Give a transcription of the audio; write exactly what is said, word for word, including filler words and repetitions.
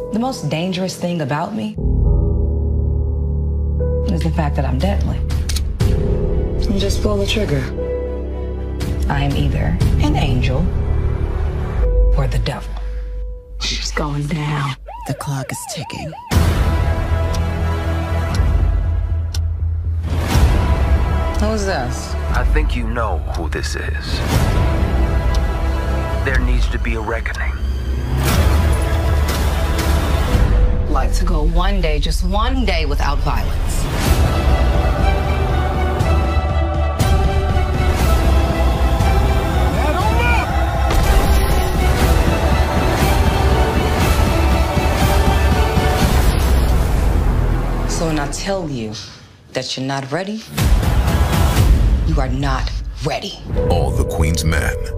The most dangerous thing about me is the fact that I'm deadly. You just pull the trigger. I am either an angel or the devil. She's going down. The clock is ticking. Who's this? I think you know who this is. There needs to be a reckoning. Like to go one day, just one day without violence. So when I tell you that you're not ready, you are not ready. All the Queen's Men.